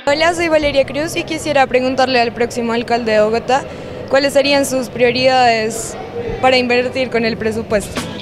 Hola, soy Valeria Cruz y quisiera preguntarle al próximo alcalde de Bogotá cuáles serían sus prioridades para invertir con el presupuesto.